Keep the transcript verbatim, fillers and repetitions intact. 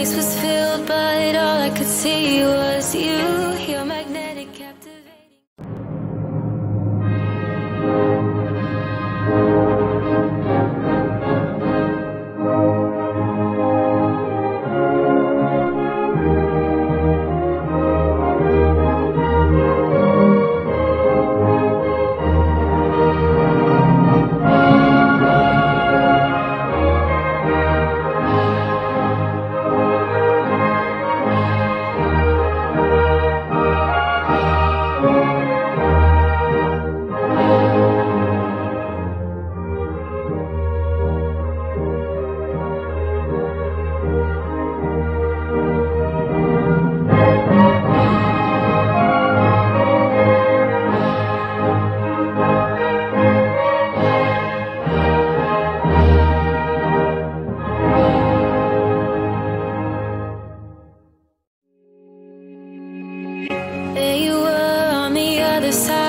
space was filled, but all I could see was you. Your magnetic captivating. There you were on the other side.